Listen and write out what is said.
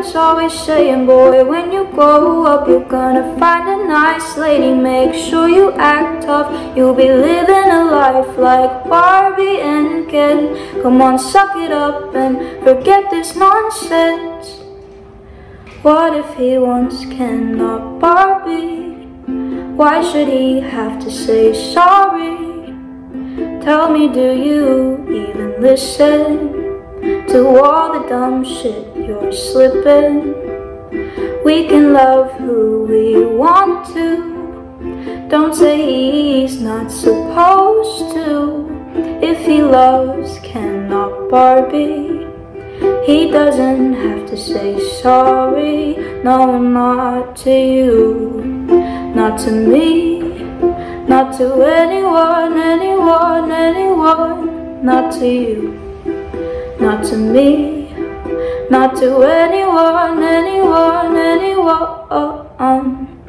parents always saying, boy, when you grow up you're gonna find a nice lady. Make sure you act tough, you'll be living a life like Barbie and Ken. Come on, suck it up and forget this nonsense. What if he wants Ken, not Barbie? Why should he have to say sorry? Tell me, do you even listen to all the dumb shit you're slipping? We can love who we want to. Don't say he's not supposed to. If he loves Ken, not Barbie, he doesn't have to say sorry. No, not to you, not to me, not to anyone, anyone, anyone. Not to you, not to me, not to anyone, anyone, anyone.